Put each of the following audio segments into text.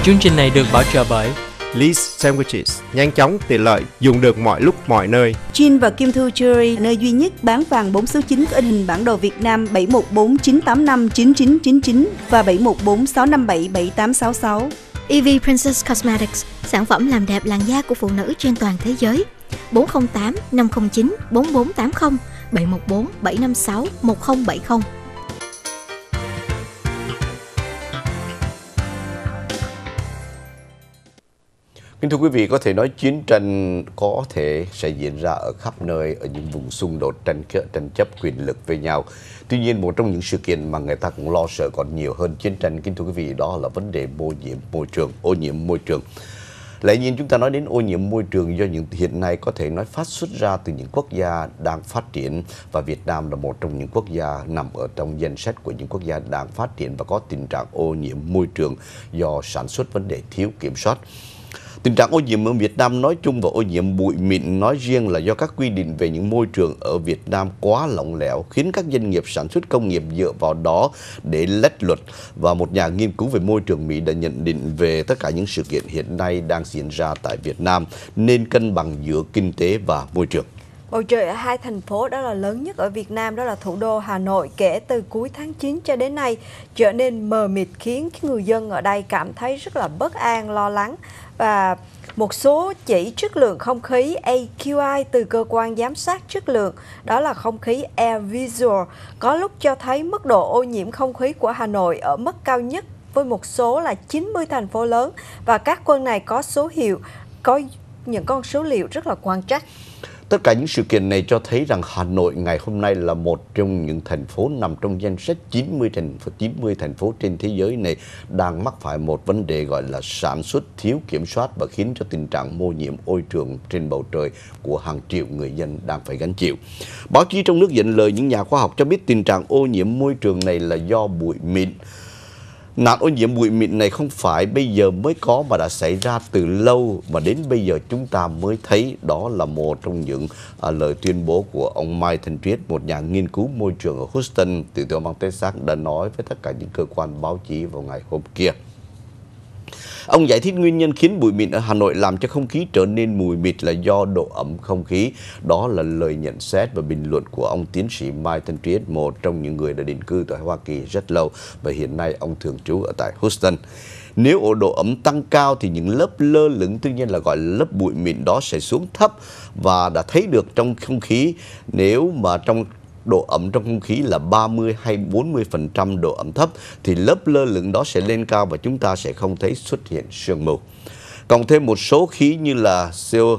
Chương trình này được bảo trợ bởi Lee's Sandwiches, nhanh chóng, tiện lợi, dùng được mọi lúc, mọi nơi. Chin và Kim Thu Jewelry, nơi duy nhất bán vàng 4 số 9 có in hình bản đồ Việt Nam 714 985 9999 và 714 657 7866. EV Princess Cosmetics, sản phẩm làm đẹp làn da của phụ nữ trên toàn thế giới. 408 509 4480 714 756 1070. Kính thưa quý vị, có thể nói chiến tranh có thể sẽ diễn ra ở khắp nơi, ở những vùng xung đột tranh chấp quyền lực với nhau. Tuy nhiên, một trong những sự kiện mà người ta cũng lo sợ còn nhiều hơn chiến tranh, kính thưa quý vị, đó là vấn đề ô nhiễm môi trường. Lại nhìn chúng ta nói đến ô nhiễm môi trường do những hiện nay có thể nói phát xuất ra từ những quốc gia đang phát triển, và Việt Nam là một trong những quốc gia nằm ở trong danh sách của những quốc gia đang phát triển và có tình trạng ô nhiễm môi trường do sản xuất vấn đề thiếu kiểm soát. Tình trạng ô nhiễm ở Việt Nam nói chung và ô nhiễm bụi mịn nói riêng là do các quy định về những môi trường ở Việt Nam quá lỏng lẻo, khiến các doanh nghiệp sản xuất công nghiệp dựa vào đó để lách luật. Và một nhà nghiên cứu về môi trường Mỹ đã nhận định về tất cả những sự kiện hiện nay đang diễn ra tại Việt Nam nên cân bằng giữa kinh tế và môi trường. Bầu trời ở hai thành phố đó là lớn nhất ở Việt Nam, đó là thủ đô Hà Nội, kể từ cuối tháng 9 cho đến nay trở nên mờ mịt, khiến người dân ở đây cảm thấy rất là bất an, lo lắng. Và một số chỉ chất lượng không khí AQI từ cơ quan giám sát chất lượng, đó là không khí Air Visual, có lúc cho thấy mức độ ô nhiễm không khí của Hà Nội ở mức cao nhất với một số là 90 thành phố lớn, và các quân này có những con số liệu rất là quan trắc. Tất cả những sự kiện này cho thấy rằng Hà Nội ngày hôm nay là một trong những thành phố nằm trong danh sách 90 thành phố trên thế giới này đang mắc phải một vấn đề gọi là sản xuất thiếu kiểm soát và khiến cho tình trạng ô nhiễm môi trường trên bầu trời của hàng triệu người dân đang phải gánh chịu. Báo chí trong nước dẫn lời những nhà khoa học cho biết tình trạng ô nhiễm môi trường này là do bụi mịn. Nạn ô nhiễm bụi mịn này không phải bây giờ mới có mà đã xảy ra từ lâu, mà đến bây giờ chúng ta mới thấy. Đó là một trong những lời tuyên bố của ông Mai Thanh Triết, một nhà nghiên cứu môi trường ở Houston, tiểu bang Texas, đã nói với tất cả những cơ quan báo chí vào ngày hôm kia. Ông giải thích nguyên nhân khiến bụi mịn ở Hà Nội làm cho không khí trở nên mù mịt là do độ ẩm không khí. Đó là lời nhận xét và bình luận của ông tiến sĩ Mai Thanh Triết, một trong những người đã định cư tại Hoa Kỳ rất lâu và hiện nay ông thường trú ở tại Houston. Nếu độ ẩm tăng cao thì những lớp lơ lửng, tuy nhiên là gọi là lớp bụi mịn đó, sẽ xuống thấp và đã thấy được trong không khí. Nếu mà độ ẩm trong không khí là 30 hay 40% độ ẩm thấp thì lớp lơ lửng đó sẽ lên cao và chúng ta sẽ không thấy xuất hiện sương mù. Cộng thêm một số khí như là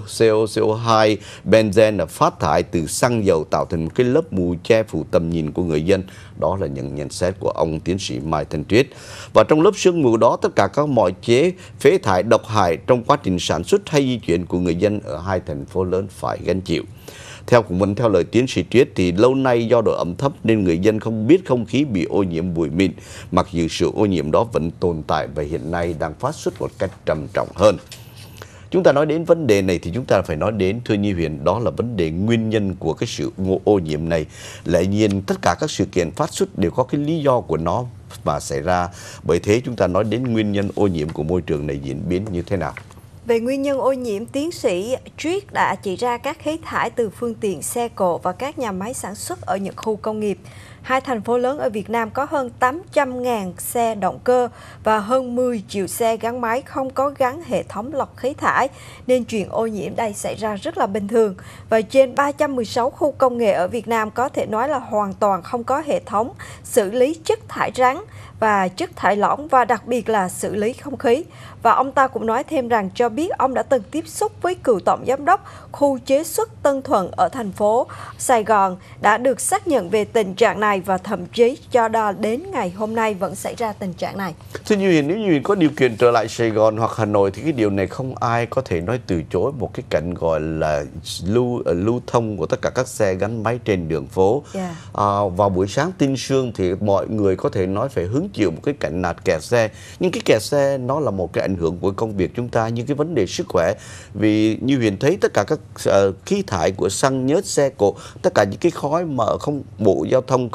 CO2, benzene phát thải từ xăng dầu tạo thành một cái lớp mù che phủ tầm nhìn của người dân. Đó là những nhận xét của ông tiến sĩ Mai Thanh Triết. Và trong lớp sương mù đó, tất cả các mọi phế thải độc hại trong quá trình sản xuất hay di chuyển của người dân ở hai thành phố lớn phải gánh chịu. Theo lời tiến sĩ Triết thì lâu nay do độ ẩm thấp nên người dân không biết không khí bị ô nhiễm bụi mịn, mặc dù sự ô nhiễm đó vẫn tồn tại và hiện nay đang phát xuất một cách trầm trọng hơn. Chúng ta nói đến vấn đề này thì chúng ta phải nói đến, thưa Nhi Huyền, đó là vấn đề nguyên nhân của cái sự ô nhiễm này. Lại nhiên tất cả các sự kiện phát xuất đều có cái lý do của nó mà xảy ra. Bởi thế chúng ta nói đến nguyên nhân ô nhiễm của môi trường này diễn biến như thế nào. Về nguyên nhân ô nhiễm, tiến sĩ Triết đã chỉ ra các khí thải từ phương tiện xe cộ và các nhà máy sản xuất ở những khu công nghiệp. Hai thành phố lớn ở Việt Nam có hơn 800.000 xe động cơ và hơn 10 triệu xe gắn máy không có gắn hệ thống lọc khí thải, nên chuyện ô nhiễm đây xảy ra rất là bình thường. Và trên 316 khu công nghệ ở Việt Nam có thể nói là hoàn toàn không có hệ thống xử lý chất thải rắn và chất thải lỏng, và đặc biệt là xử lý không khí. Và ông ta cũng nói thêm rằng cho biết ông đã từng tiếp xúc với cựu tổng giám đốc khu chế xuất Tân Thuận ở thành phố Sài Gòn đã được xác nhận về tình trạng này, và thậm chí cho đến ngày hôm nay vẫn xảy ra tình trạng này. Thưa Như Huyền, nếu Như Huyền có điều kiện trở lại Sài Gòn hoặc Hà Nội thì cái điều này không ai có thể nói từ chối, một cái cảnh gọi là lưu thông của tất cả các xe gắn máy trên đường phố. Vào buổi sáng tinh sương thì mọi người có thể nói phải hứng chịu một cái cảnh nạt kẹt xe, nhưng cái kẹt xe nó là một cái ảnh hưởng của công việc chúng ta, như cái vấn đề sức khỏe. Vì Như Huyền thấy tất cả các khí thải của xăng, nhớt, xe cộ, tất cả những cái khói mà Bộ Giao thông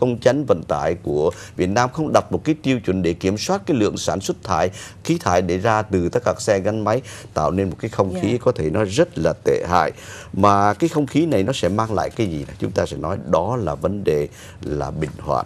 Công Chánh Vận tải của Việt Nam không đặt một cái tiêu chuẩn để kiểm soát cái lượng sản xuất khí thải để ra từ tất cả các xe gắn máy, tạo nên một cái không khí có thể nói rất là tệ hại. Mà cái không khí này nó sẽ mang lại cái gì? Chúng ta sẽ nói đó là vấn đề là bệnh hoạn.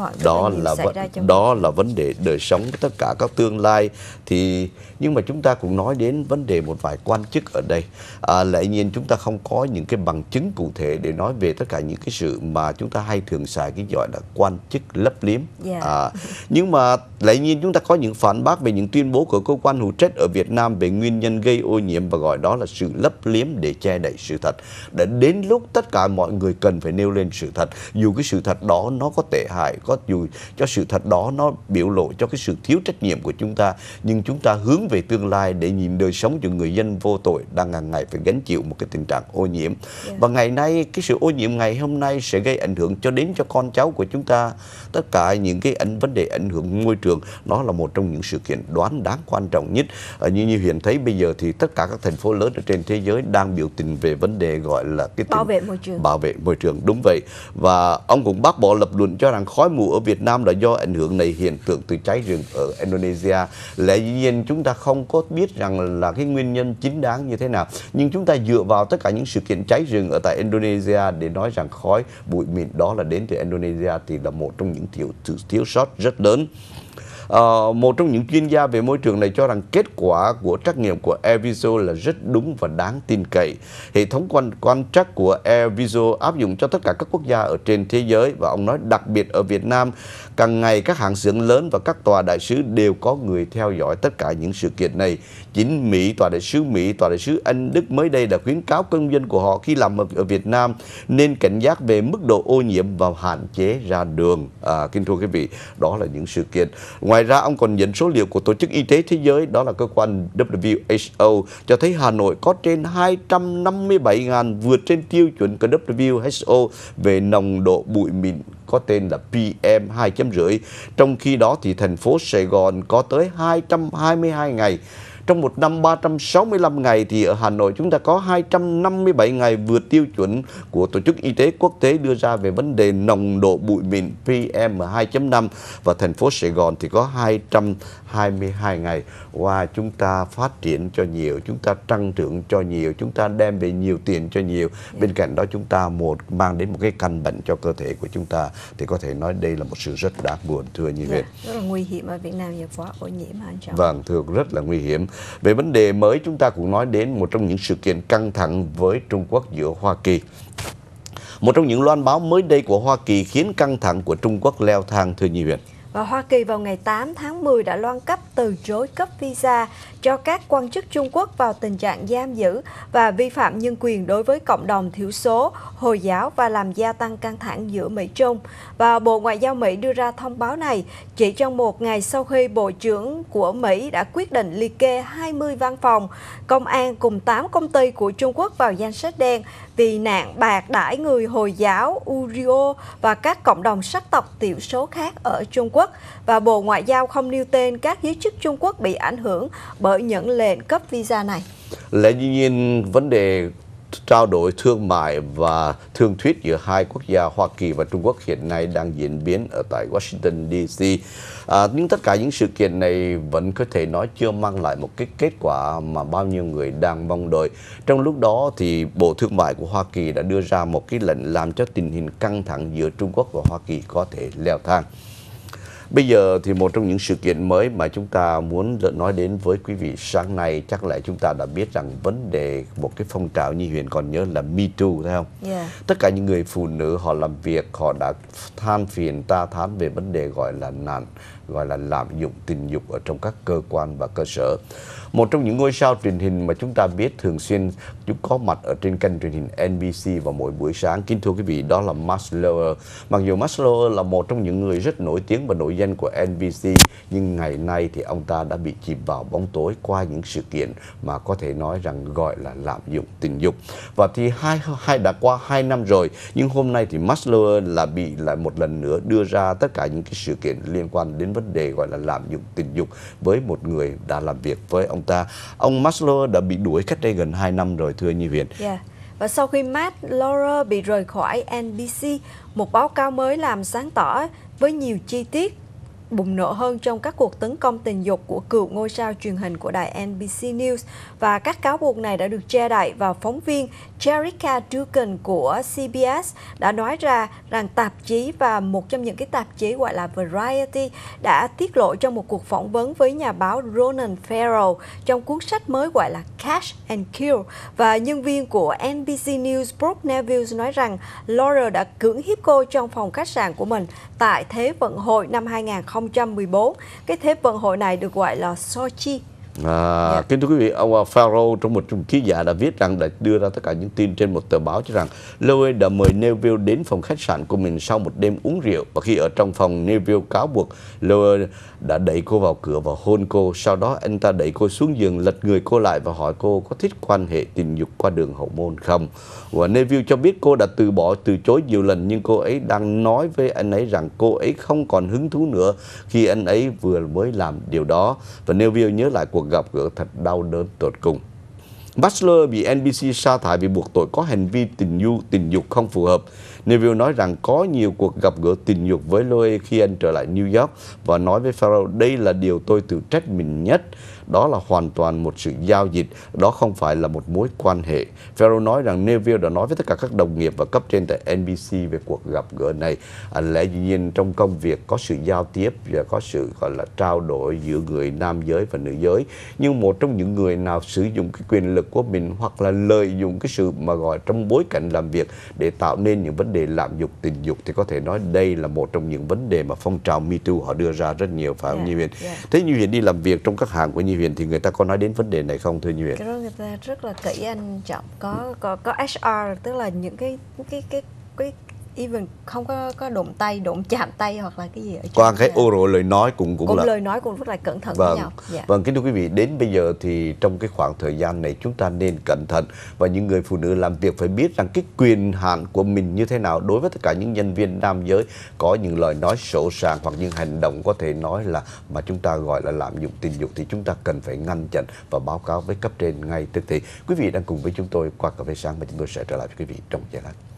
Đó là vấn đề đời sống, tất cả các tương lai. Nhưng mà chúng ta cũng nói đến vấn đề một vài quan chức ở đây. Lẽ nhiên chúng ta không có những cái bằng chứng cụ thể để nói về tất cả những cái sự mà chúng ta hay thường xài cái gọi là quan chức lấp liếm. Nhưng mà lẽ nhiên chúng ta có những phản bác về những tuyên bố của cơ quan hữu trách ở Việt Nam về nguyên nhân gây ô nhiễm và gọi đó là sự lấp liếm để che đậy sự thật. Đã đến lúc tất cả mọi người cần phải nêu lên sự thật, dù cái sự thật đó nó có tệ hại, dù cho sự thật đó nó biểu lộ cho cái sự thiếu trách nhiệm của chúng ta, nhưng chúng ta hướng về tương lai để nhìn đời sống của người dân vô tội đang hàng ngày phải gánh chịu một cái tình trạng ô nhiễm. Và ngày nay cái sự ô nhiễm ngày hôm nay sẽ gây ảnh hưởng cho con cháu của chúng ta. Tất cả những cái vấn đề ảnh hưởng môi trường, nó là một trong những sự kiện đoán đáng quan trọng nhất. Như hiện thấy bây giờ thì tất cả các thành phố lớn ở trên thế giới đang biểu tình về vấn đề gọi là cái bảo vệ môi trường. Bảo vệ môi trường, đúng vậy. Và ông cũng bác bỏ lập luận cho rằng khói mù ở Việt Nam là do ảnh hưởng này hiện tượng từ cháy rừng ở Indonesia. Lẽ nhiên chúng ta không có biết rằng là cái nguyên nhân chính đáng như thế nào, nhưng chúng ta dựa vào tất cả những sự kiện cháy rừng ở tại Indonesia để nói rằng khói bụi mịn đó là đến từ Indonesia thì là một trong những thiếu sót rất lớn. Một trong những chuyên gia về môi trường này cho rằng kết quả của trắc nghiệm của AirVisual là rất đúng và đáng tin cậy. Hệ thống quan trắc của AirVisual áp dụng cho tất cả các quốc gia ở trên thế giới, và ông nói đặc biệt ở Việt Nam, càng ngày các hãng xưởng lớn và các tòa đại sứ đều có người theo dõi tất cả những sự kiện này. Chính Mỹ, tòa đại sứ Anh, Đức mới đây đã khuyến cáo công dân của họ khi làm ở Việt Nam nên cảnh giác về mức độ ô nhiễm và hạn chế ra đường. Kính thưa quý vị, đó là những sự kiện. Ngoài ra, ông còn dẫn số liệu của Tổ chức Y tế Thế giới, đó là cơ quan WHO, cho thấy Hà Nội có trên 257.000 vượt trên tiêu chuẩn của WHO về nồng độ bụi mịn có tên là PM2.5. Trong khi đó thì thành phố Sài Gòn có tới 222 ngày. Trong một năm 365 ngày thì ở Hà Nội chúng ta có 257 ngày vượt tiêu chuẩn của Tổ chức Y tế Quốc tế đưa ra về vấn đề nồng độ bụi mịn PM2.5, và thành phố Sài Gòn thì có 222 ngày. Và chúng ta phát triển cho nhiều, chúng ta tăng trưởng cho nhiều, chúng ta đem về nhiều tiền cho nhiều. Bên cạnh đó chúng ta mang đến một cái căn bệnh cho cơ thể của chúng ta, thì có thể nói đây là một sự rất đáng buồn, thưa như vậy. Rất là nguy hiểm ở Việt Nam, giờ quá ô nhiễm hả anh Trọng? Vâng, thưa, rất là nguy hiểm. Về vấn đề mới, chúng ta cũng nói đến một trong những sự kiện căng thẳng với Trung Quốc giữa Hoa Kỳ. Một trong những loan báo mới đây của Hoa Kỳ khiến căng thẳng của Trung Quốc leo thang, thưa Nhi Huyền. Và Hoa Kỳ vào ngày 8 tháng 10 đã loan cấp từ chối cấp visa cho các quan chức Trung Quốc vào tình trạng giam giữ và vi phạm nhân quyền đối với cộng đồng thiểu số, Hồi giáo và làm gia tăng căng thẳng giữa Mỹ-Trung. Và Bộ Ngoại giao Mỹ đưa ra thông báo này chỉ trong một ngày sau khi Bộ trưởng của Mỹ đã quyết định liệt kê 20 văn phòng, công an cùng 8 công ty của Trung Quốc vào danh sách đen vì nạn bạc đãi người Hồi giáo, Uyghur và các cộng đồng sắc tộc thiểu số khác ở Trung Quốc. Và Bộ Ngoại giao không nêu tên các giới chức Trung Quốc bị ảnh hưởng bởi những lệnh cấp visa này. Lẽ nhiên vấn đề trao đổi thương mại và thương thuyết giữa hai quốc gia Hoa Kỳ và Trung Quốc hiện nay đang diễn biến ở tại Washington DC. Nhưng tất cả những sự kiện này vẫn có thể nói chưa mang lại một cái kết quả mà bao nhiêu người đang mong đợi. Trong lúc đó thì Bộ Thương mại của Hoa Kỳ đã đưa ra một cái lệnh làm cho tình hình căng thẳng giữa Trung Quốc và Hoa Kỳ có thể leo thang. Bây giờ thì một trong những sự kiện mới mà chúng ta muốn nói đến với quý vị sáng nay, chắc là chúng ta đã biết rằng vấn đề một cái phong trào như Huyền còn nhớ là Me Too, thấy không? Tất cả những người phụ nữ họ làm việc, họ đã than phiền ta thán về vấn đề gọi là lạm dụng tình dục ở trong các cơ quan và cơ sở. Một trong những ngôi sao truyền hình mà chúng ta biết thường xuyên chúng có mặt ở trên kênh truyền hình NBC vào mỗi buổi sáng, kính thưa quý vị, đó là Max Lower. Mặc dù Max Lower là một trong những người rất nổi tiếng và nổi danh của NBC, nhưng ngày nay thì ông ta đã bị chìm vào bóng tối qua những sự kiện mà có thể nói rằng gọi là lạm dụng tình dục. Và thì đã qua 2 năm rồi, nhưng hôm nay thì Max Lower là bị lại một lần nữa đưa ra tất cả những cái sự kiện liên quan đến vấn đề gọi là lạm dụng tình dục với một người đã làm việc với ông ta. Ông Max Lower đã bị đuổi cách đây gần 2 năm rồi, thưa Nhi Huyền. Và sau khi Matt Lauer bị rời khỏi NBC, một báo cáo mới làm sáng tỏ với nhiều chi tiết bùng nổ hơn trong các cuộc tấn công tình dục của cựu ngôi sao truyền hình của đài NBC News. Và các cáo buộc này đã được che đậy, và phóng viên Jerica Dugan của CBS đã nói ra rằng tạp chí và một trong những cái tạp chí gọi là Variety đã tiết lộ trong một cuộc phỏng vấn với nhà báo Ronan Farrow trong cuốn sách mới gọi là Catch and Kill. Và nhân viên của NBC News Brooke Neville nói rằng Lauer đã cưỡng hiếp cô trong phòng khách sạn của mình tại Thế vận hội năm 2014. Cái Thế vận hội này được gọi là Sochi. Kính thưa quý vị, ông Farrow trong một ký giả đã viết rằng, đã đưa ra tất cả những tin trên một tờ báo cho rằng Lauer đã mời Neville đến phòng khách sạn của mình sau một đêm uống rượu, và khi ở trong phòng, Neville cáo buộc Lauer đã đẩy cô vào cửa và hôn cô. Sau đó anh ta đẩy cô xuống giường, lật người cô lại và hỏi cô có thích quan hệ tình dục qua đường hậu môn không. Và Neville cho biết cô đã từ chối nhiều lần, nhưng cô ấy đang nói với anh ấy rằng cô ấy không còn hứng thú nữa khi anh ấy vừa mới làm điều đó. Và Neville nhớ lại cuộc gặp gỡ thật đau đớn tột cùng. Bachelor bị NBC sa thải vì buộc tội có hành vi tình dục không phù hợp. Neville nói rằng có nhiều cuộc gặp gỡ tình dục với Lauer khi anh trở lại New York, và nói với Farrow, đây là điều tôi tự trách mình nhất. Đó là hoàn toàn một sự giao dịch, đó không phải là một mối quan hệ. Farrow nói rằng Neville đã nói với tất cả các đồng nghiệp và cấp trên tại NBC về cuộc gặp gỡ này. Lẽ dĩ nhiên trong công việc có sự giao tiếp và có sự gọi là trao đổi giữa người nam giới và nữ giới. Nhưng một trong những người nào sử dụng cái quyền lực của mình hoặc là lợi dụng cái sự mà gọi trong bối cảnh làm việc để tạo nên những vấn đề lạm dụng tình dục, thì có thể nói đây là một trong những vấn đề mà phong trào Me Too họ đưa ra rất nhiều, phải không Như Huyền? Thế Như Huyền đi làm việc trong các hàng của Như Huyền thì người ta có nói đến vấn đề này không thưa Như Huyền? Cái đó người ta rất là kỹ anh Trọng, có HR, tức là những cái even không có đụng chạm tay hoặc là cái gì ở qua cái oral lời nói cũng là lời nói cũng rất là cẩn thận với nhau. Vâng, kính thưa quý vị, đến bây giờ thì trong cái khoảng thời gian này chúng ta nên cẩn thận, và những người phụ nữ làm việc phải biết rằng cái quyền hạn của mình như thế nào đối với tất cả những nhân viên nam giới có những lời nói sỗ sàng hoặc những hành động có thể nói là mà chúng ta gọi là lạm dụng tình dục, thì chúng ta cần phải ngăn chặn và báo cáo với cấp trên ngay tức thì. Quý vị đang cùng với chúng tôi qua cà phê sáng, và chúng tôi sẽ trở lại với quý vị trong giây lát.